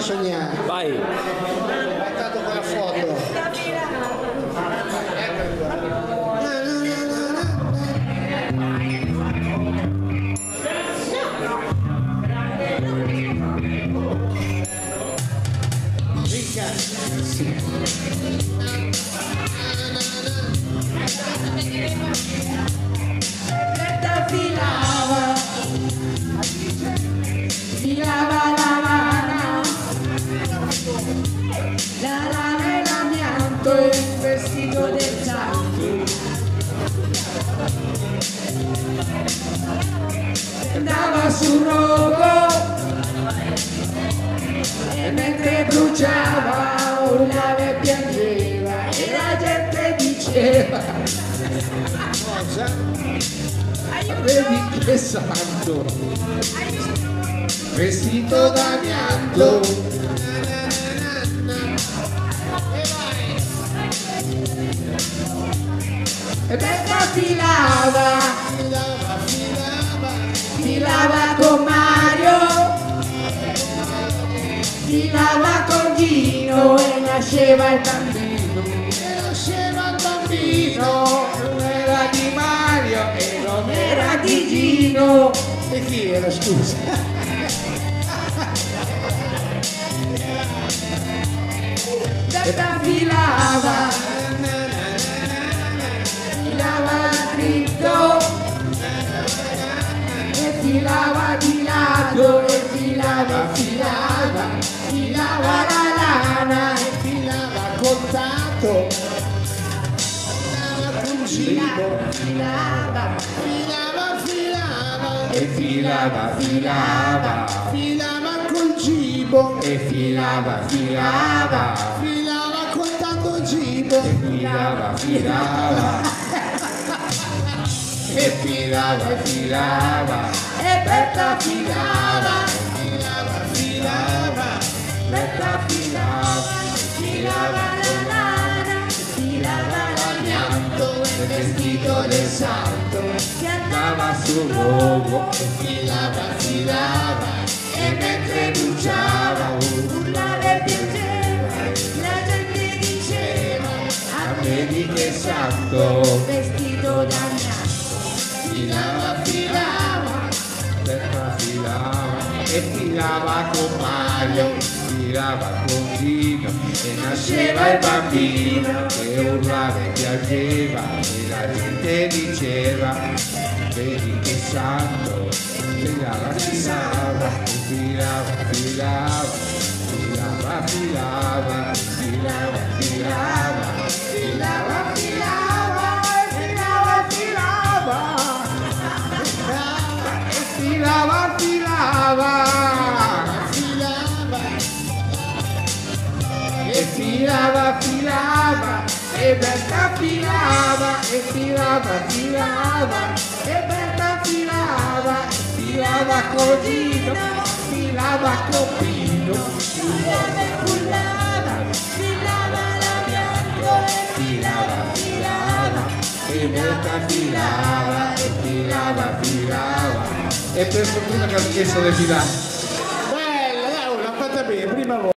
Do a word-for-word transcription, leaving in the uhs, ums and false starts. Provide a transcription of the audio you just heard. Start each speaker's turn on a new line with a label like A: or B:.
A: sognare.
B: Vai.
A: È stato quella foto.
C: Filava, filava la lana, la lana e l'amianto e il vestito del santo. Andava sul rogo e mentre bruciava un nave piangeva e la gente diceva:
A: Cosa?
C: vedi che santo, vestito d'amianto. E Berta filava, filava con Mario, filava con Gino e nasceva il bambino, e nasceva il bambino, non era di Mario e non era di Gino.
A: E chi era, scusa?
C: Berta filava, filava dritto e filava di lato e filava, filava, filava la lana e filava contato, filava con Gino, filava, filava, filava e filava, filava, filava col cibo e filava, filava, filava con tanto cibo e filava, filava e filava, filava e Berta filava, filava, filava, Berta filava, filava la lana, filava l'amianto e il vestito del santo che andava sul rogo e filava, filava e mentre bruciava urlava e piangeva, la gente diceva: ah, vedi che santo, vestito d'amianto. Filava, filava, Berta filava e filava con Mario, filava con Gino e nasceva il bambino che urlava e piangeva e la gente diceva: vedi che santo, filava, filava, filava, filava, filava, filava, filava, filava, filava, filava, filava, filava, e filava, filava, e Berta filava, e filava, filava, e Berta filava, filava con Gino, filava con Pino, filava e cullava, filava la bianco, e filava, filava, e Berta filava, e filava, filava. E per fortuna che ha chiesto le filate.
A: Bella, dai, l'ha fatta bene, prima volta.